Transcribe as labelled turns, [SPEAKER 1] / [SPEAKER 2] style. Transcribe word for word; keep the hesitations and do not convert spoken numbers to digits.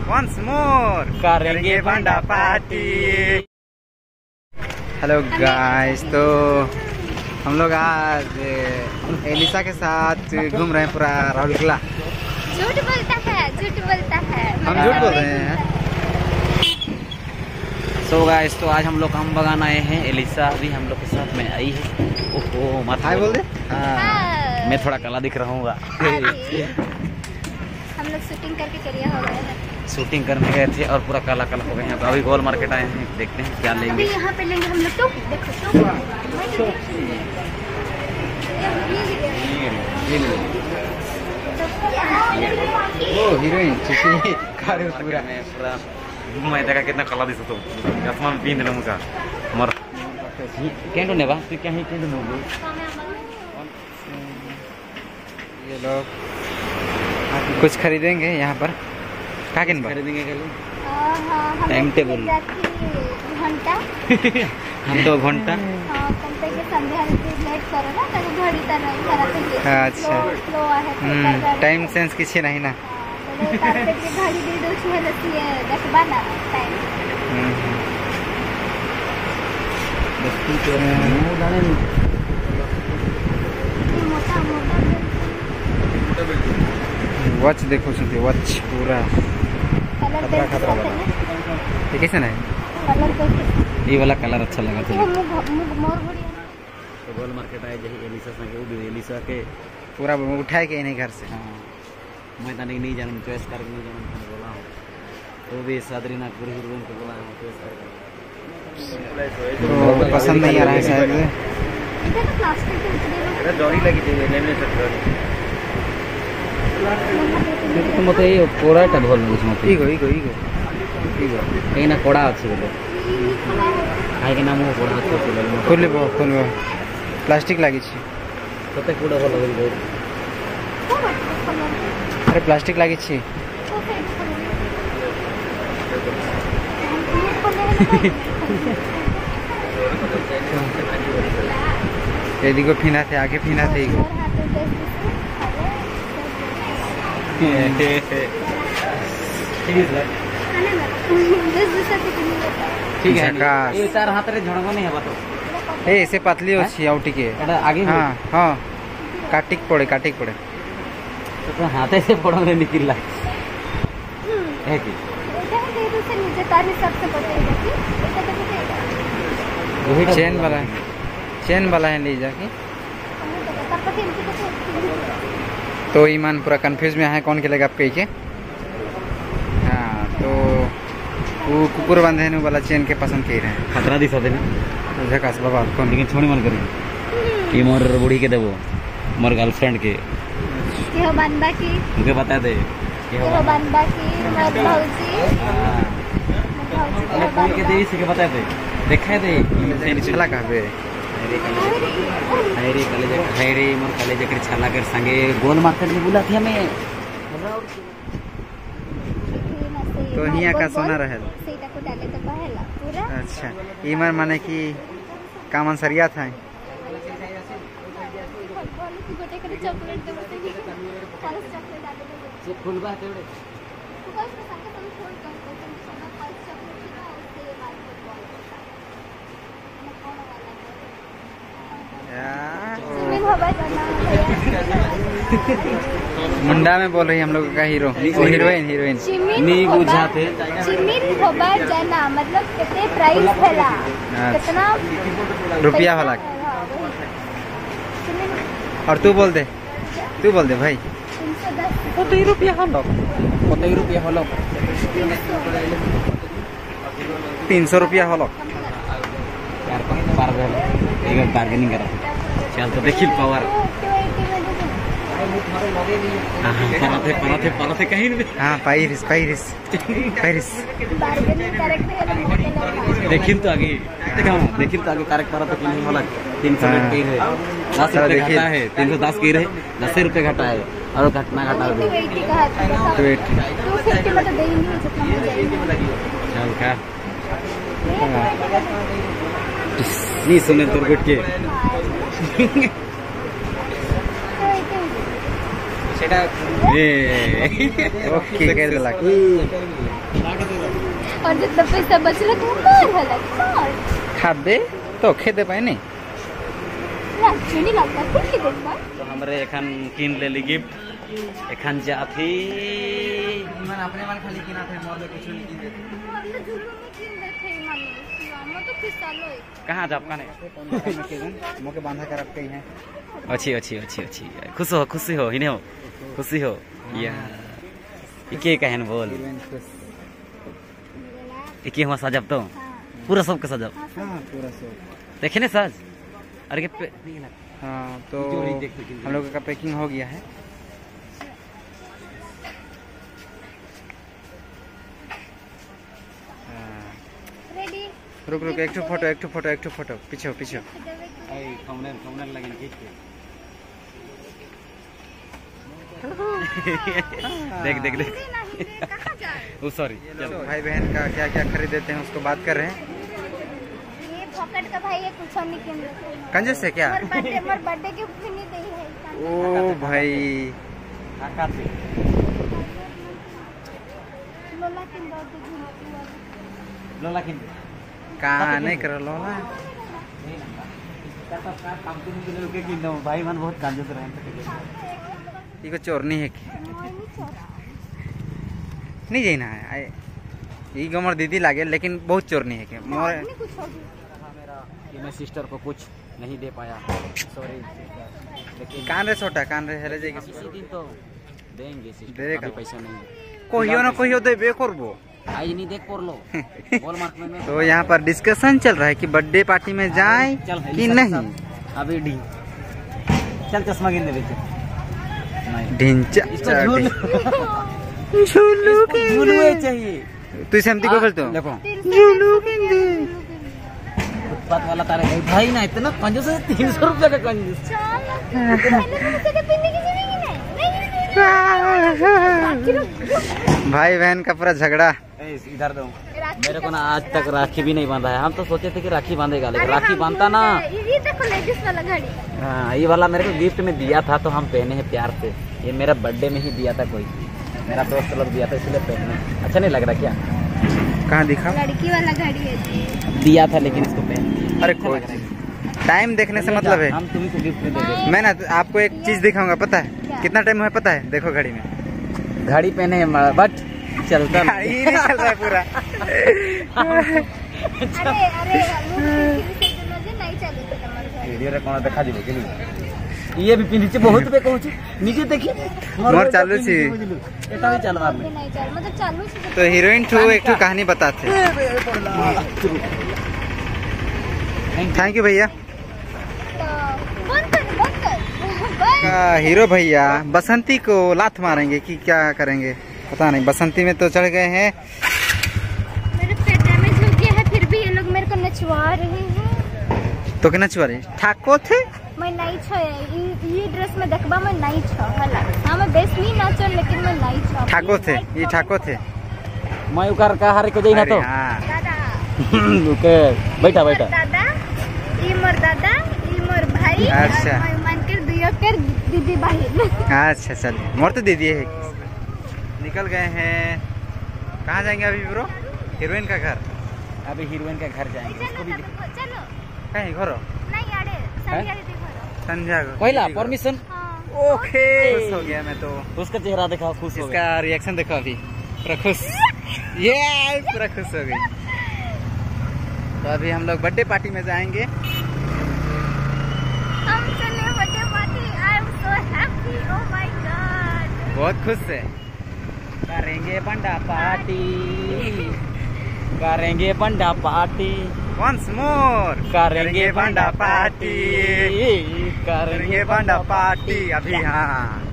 [SPEAKER 1] Once more करेंगे बंडा party. Hello guys, तो हम लोग आज एलिसा के साथ घूम रहे हैं पूरा राउरकेला।
[SPEAKER 2] झूठ बोलता है, झूठ बोलता है,
[SPEAKER 1] हम झूठ बोल रहे हैं।
[SPEAKER 3] सो गाइस, तो आज हम लोग काम बगान आए हैं। एलिसा भी हम लोग के साथ में आई है। ओहो मत
[SPEAKER 1] हाय बोल दे।
[SPEAKER 3] हाँ, मैं थोड़ा काला दिख रहा हूँ।
[SPEAKER 2] हम लोग शूटिंग करके करिया हो गए हैं।
[SPEAKER 3] शूटिंग करने गए थे और पूरा काला काला हो गए हैं। अभी गोल मार्केट आए हैं, देखते हैं क्या लेंगे।
[SPEAKER 2] अभी यहाँ पे लेंगे हम लोग। तो देखो तो
[SPEAKER 1] ओ हीरोइन चिची कार पूरा
[SPEAKER 3] में पूरा मैं देखा कितना काला दिसो तो आसमान पीन दिला मुका मर केंडो नेबा तू क्या ही केंडो नो।
[SPEAKER 1] ये लोग कुछ खरीदेंगे यहाँ पर। क्या
[SPEAKER 3] खरीदेंगे
[SPEAKER 2] हां
[SPEAKER 3] टाइम टेबल
[SPEAKER 2] घंटा
[SPEAKER 3] हम तो घंटा
[SPEAKER 2] हां घंटे के संध्या लेट करो ना तो घड़ी त नहीं खराब है।
[SPEAKER 1] अच्छा
[SPEAKER 2] स्लो है
[SPEAKER 1] टाइम सेंस किसी नहीं ना।
[SPEAKER 2] घड़ी दे दो छह लसी है देखबा ना टाइम।
[SPEAKER 3] दस्ती के मुंह डाले
[SPEAKER 2] मोटा मोटा
[SPEAKER 1] वॉच देखो सुनते वॉच पूरा खतरा खतरा वाला। ये कैसे ना
[SPEAKER 2] कलर कैसे
[SPEAKER 3] ये वाला कलर अच्छा लगा था।
[SPEAKER 2] मोर बढ़िया
[SPEAKER 3] तो गोल मार्केट आए जही एलिसा संगे वो एलिसा के
[SPEAKER 1] पूरा उठाए के नहीं घर से।
[SPEAKER 3] हाँ, मैं तनिक नहीं जानूँ चॉइस करके नहीं जानूँ मैंने बोला हूँ तो भी सादरीना पूरी हीरोइन को बोला हूँ चॉइस करके
[SPEAKER 1] तो पसंद नहीं आ रहा है शायद।
[SPEAKER 2] इधर तो प्लास्टिक के
[SPEAKER 3] अरे डोरी लगी थी लेने से तो मत ये कोड़ाटा भल लगुछ मत
[SPEAKER 1] इगो इगो इगो इगो
[SPEAKER 3] कहीं ना कोड़ा अच्छे बोले काहे के नाम कोड़ा अच्छे बोले
[SPEAKER 1] खोलबो खोलबो प्लास्टिक लागी छी
[SPEAKER 3] कते कोड़ा भल लगे।
[SPEAKER 1] अरे प्लास्टिक लागी छी ये दिगो फिना थे आगे फिना थे इगो
[SPEAKER 3] ठीक है ये तार हाथ रे झड़गो नहीं है तो
[SPEAKER 1] ए से पतली अछि आउटी के
[SPEAKER 3] आगे
[SPEAKER 1] हां हां काटिक पड़े काटिक पड़े
[SPEAKER 3] तो हाथे से पड़ो रे निकल ला है कि
[SPEAKER 2] से नीचे तार सबसे पड़ेगा कि
[SPEAKER 1] चेन वाला चेन वाला है ले जाके। तो ईमान पूरा कंफ्यूज में है कौन के लगा आप कही के। हाँ तो वो कुकुर बंधे वाला चेन के पसंद कह रहे हैं।
[SPEAKER 3] खतरा दिसा देना
[SPEAKER 1] झकास बाबा कौन
[SPEAKER 3] लेकिन छोड़ी मन करी ये मोर बूढ़ी के देबो मोर गर्लफ्रेंड के
[SPEAKER 2] केहो बनबा की
[SPEAKER 3] तुके बता दे
[SPEAKER 2] केहो बनबा की मोर भौजी
[SPEAKER 3] अरे कौन के दे इसी के बता दे देखा दे
[SPEAKER 1] तेरी छला कहबे
[SPEAKER 3] हैरे कॉलेज हैरे मोर कॉलेज के छला कर संगे गोल मार्केट में बुला थी हमें
[SPEAKER 1] तो हिया का सोना रहल
[SPEAKER 2] सेटा को डाले तो पहला पूरा।
[SPEAKER 1] अच्छा ईमान माने कि कामन सरिया था
[SPEAKER 2] गोटे करे चॉकलेट दे बोलते कि फॉल्स चॉकलेट डाले दे
[SPEAKER 3] फुलबा तेरे
[SPEAKER 2] बस संगे तुम छोड़ कर तुम सोना फॉल्स चॉकलेट ना उससे बास्केटबॉल कौन वाला
[SPEAKER 1] मुंडा में बोल रही हम लोग का हीरो हीरोइन हीरोइन
[SPEAKER 3] नहीं बुझाते
[SPEAKER 2] चिमिन होबा जाना मतलब कितने प्राइस भेला कितना
[SPEAKER 1] रुपया वाला। और तू बोल दे तू बोल दे भाई
[SPEAKER 3] कतई रुपया हलो कतई रुपया हलो
[SPEAKER 1] तीन सौ रुपया हलो
[SPEAKER 3] यार पार एक बार्गेनिंग करा चल तो देखिल पावर पराथे पराथे पराथे कहीं नहीं।
[SPEAKER 1] हाँ पाइरिस पाइरिस पाइरिस
[SPEAKER 3] देखिल तो आगे देखा देखिल तो आगे करेक्ट करा तो कितनी वाला तीन सौ रुपये है दस रुपये घटा है तीन सौ दस की रहे दस रुपये घटा है और घटना घटा दो चल का नहीं सुने तो बैठ के
[SPEAKER 1] सेटा ए ओके कर देला
[SPEAKER 2] और जितना पैसा बचल तो मार हला मार
[SPEAKER 1] खाबे तो खेदे पाए नहीं
[SPEAKER 2] लाजू नहीं लगता कुछ की देख बार
[SPEAKER 3] तो हमरे एखन किन लेली गिफ्ट एखन जाथी
[SPEAKER 1] मन अपने मन खाली किना थे मोर ले कुछ नहीं किन देते
[SPEAKER 2] हमने झुल्लू में किन देखे मन हम तो फिसालो
[SPEAKER 3] कहाँ जाब काने
[SPEAKER 1] मोके बांधा कर अब कहीं है
[SPEAKER 3] अच्छी अच्छी अच्छी अच्छी खुश हो खुशी हो हिने हो खुशी हो या इके कहन बोल इके हुआ सजब तो पूरा सब के सजब
[SPEAKER 1] हाँ पूरा सब
[SPEAKER 3] देखे ने सज अरे के पे
[SPEAKER 1] हाँ तो हम लोगों का पैकिंग हो गया है
[SPEAKER 2] रेडी
[SPEAKER 1] रुक रुक एक ठो फोटो एक ठो फोटो एक ठो फोटो पीछे पीछे
[SPEAKER 3] आई थंबनेल थंबनेल लगन खींच के देख देख देख
[SPEAKER 2] कहां जाए
[SPEAKER 3] ओ सॉरी
[SPEAKER 1] चलो भाई बहन का क्या क्या खरीदेते हैं उसको बात कर रहे हैं
[SPEAKER 2] ये पॉकेट का भाई ये कुछ नहीं किन
[SPEAKER 1] कंजूस है क्या
[SPEAKER 2] मोर बर्थडे मोर बर्थडे गिफ्ट भी नहीं दे है
[SPEAKER 1] ओ भाई
[SPEAKER 3] काका से
[SPEAKER 2] लोला किन दो दो
[SPEAKER 3] लोला किन
[SPEAKER 1] कहाँ नहीं कर लो ना
[SPEAKER 3] भाई मन बहुत कंजूस रहे
[SPEAKER 1] ये को चोरनी है कि नहीं जाना है आए ये गमर दीदी लागे लेकिन बहुत चोरनी है कि मोर
[SPEAKER 2] कुछ हो
[SPEAKER 3] कि मैं सिस्टर को कुछ नहीं दे पाया सॉरी लेकिन
[SPEAKER 1] कान रे छोटा कान रे हेरे जाएगी
[SPEAKER 3] किसी दिन तो देंगे सिस्टर
[SPEAKER 1] देगा।
[SPEAKER 3] अभी पैसा नहीं है
[SPEAKER 1] कहियो ना कहियो दे बे करबो
[SPEAKER 3] आई नहीं देख पर लो बॉल मार्क में
[SPEAKER 1] तो यहाँ पर डिस्कशन चल रहा है कि बर्थडे पार्टी में जाए
[SPEAKER 3] चल
[SPEAKER 1] कि नहीं
[SPEAKER 3] अभी डी चल चश्मा गिन दे बेटे
[SPEAKER 1] ढिंचा
[SPEAKER 3] इसको झूल
[SPEAKER 1] झूलू के
[SPEAKER 3] झूलवे चाहिए
[SPEAKER 1] तू सेमती को बोलते हो
[SPEAKER 3] देखो
[SPEAKER 1] झूलू के
[SPEAKER 3] फुटपाथ वाला तारे भाई ना इतना कंजूस है तीन सौ रुपये का कंजूस
[SPEAKER 2] चल पहले मुझसे तो पीने की जरूरत नहीं
[SPEAKER 1] भाई बहन का पूरा झगड़ा
[SPEAKER 3] इधर दो मेरे को ना आज तक राखी भी नहीं बांधा है हम तो सोचे थे कि राखी बांधेगा लेकिन राखी बांधता ना
[SPEAKER 2] ये देखो लेडीज वाला घड़ी
[SPEAKER 3] हाँ ये वाला मेरे को गिफ्ट में दिया था तो हम पहने हैं प्यार से ये मेरा बर्थडे में ही दिया था कोई मेरा दोस्त लोग दिया था इसलिए पहने अच्छा नहीं लग रहा क्या
[SPEAKER 1] कहाँ दिखा
[SPEAKER 2] लड़की वाला घड़ी है जी
[SPEAKER 3] दिया था लेकिन इसको पहन
[SPEAKER 1] अरे कोई टाइम देखने से मतलब है
[SPEAKER 3] हम तुम्ही को गिफ्ट में दे देंगे
[SPEAKER 1] मैं ना आपको एक चीज दिखाऊंगा पता है कितना टाइम हुआ पता है देखो घड़ी में
[SPEAKER 3] घड़ी पहने हैं बट चलता
[SPEAKER 1] घड़ी नहीं चल रहा है पूरा
[SPEAKER 2] अरे अरे नहीं चले
[SPEAKER 3] वीडियो रे कोन देखा दिबे कि ये भी पिनिचे बहुत पे कहू नीचे देखी
[SPEAKER 1] मोर चालू छी
[SPEAKER 3] एटा भी चलवा में
[SPEAKER 2] नहीं चल मतलब चालू से
[SPEAKER 1] तो हीरोइन टू एक टू कहानी बताते थैंक यू भैया
[SPEAKER 2] तो बंद कर बंद कर बंद
[SPEAKER 1] का हीरो भैया बसंती को लात मारेंगे कि क्या करेंगे पता नहीं बसंती में तो चढ़ गए हैं
[SPEAKER 2] मेरे पेट डैमेज हो गया है फिर भी ये लोग मेरे को नचवा रहे हैं
[SPEAKER 1] तो क्या नचवा रहे ठाको थे
[SPEAKER 2] मैं नहीं छ ये ये ड्रेस में देखबा मैं नहीं छ हला हां मैं बेस नहीं नाचल लेकिन मैं नहीं छ
[SPEAKER 1] ठाको थे ये ठाको थे
[SPEAKER 3] मैं उकार का हारे को देना तो
[SPEAKER 1] हाँ
[SPEAKER 2] दादा
[SPEAKER 3] ओके बैठा बैठा
[SPEAKER 2] दादा ये मोर दादा ये मोर भाई
[SPEAKER 1] अच्छा।
[SPEAKER 2] और मैं मान कर दियो कर दीदी भाई
[SPEAKER 1] अच्छा चलिए मोर तो दे दिए है निकल गए हैं कहाँ जाएंगे अभी ब्रो हीरोइन का घर
[SPEAKER 3] अभी हीरोइन का घर जाएंगे उसको भी
[SPEAKER 2] चलो
[SPEAKER 1] कहीं घर
[SPEAKER 2] नहीं आड़े संध्या दीदी घर
[SPEAKER 1] संध्या को
[SPEAKER 3] पहला परमिशन
[SPEAKER 2] हां
[SPEAKER 1] ओके खुश हो गया मैं तो
[SPEAKER 3] उसका चेहरा देखा खुश हो गया
[SPEAKER 1] इसका रिएक्शन देखो अभी पूरा खुश ये पूरा खुश हो गई तो अभी हम लोग बर्थडे पार्टी में जाएंगे
[SPEAKER 2] हम चले birthday party I am so happy oh my god
[SPEAKER 1] बहुत खुश है
[SPEAKER 3] करेंगे बंडा पार्टी करेंगे बंडा पार्टी
[SPEAKER 1] वंस मोर
[SPEAKER 3] करेंगे बंडा पार्टी
[SPEAKER 1] करेंगे बंडा पार्टी अभी हाँ